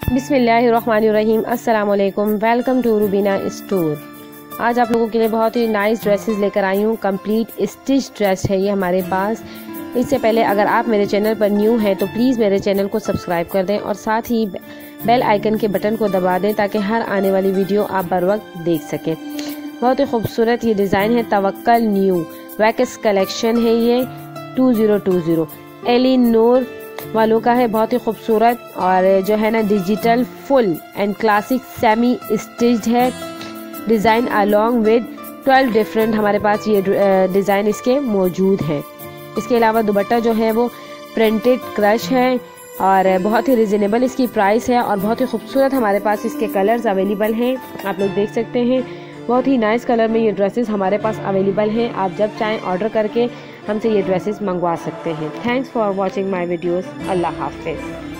बिस्मिल्लाहिर्रहमानिर्रहीम। अस्सलाम वालेकुम। Welcome to Rubina store. आज आप लोगों के लिए बहुत ही नाइस ड्रेसेस लेकर आई हूँ। कंप्लीट स्टिच ड्रेस है ये हमारे पास। इससे पहले अगर आप मेरे चैनल पर न्यू हैं तो प्लीज़ मेरे चैनल को सब्सक्राइब कर दें और साथ ही बेल आइकन के बटन को दबा दें ताकि हर आने वाली वीडियो आप बर वक्त देख सकें। बहुत ही खूबसूरत ये डिज़ाइन है। तवक्कल न्यू वैक्स कलेक्शन है ये 2020 एलिनोर वालों का है। बहुत ही खूबसूरत और जो है ना digital full and classic semi stitched है डिज़ाइन अलोंग विद 12 डिफरेंट हमारे पास ये डिज़ाइन इसके मौजूद हैं। इसके अलावा दुपट्टा जो है वो प्रिंटेड क्रश है और बहुत ही रिजनेबल इसकी प्राइस है और बहुत ही खूबसूरत हमारे पास इसके कलर्स अवेलेबल हैं। आप लोग देख सकते हैं बहुत ही नाइस कलर में ये ड्रेसेस हमारे पास अवेलेबल हैं। आप जब चाहें ऑर्डर करके हमसे ये ड्रेसेस मंगवा सकते हैं। Thanks for watching my videos. अल्लाह हाफिज़।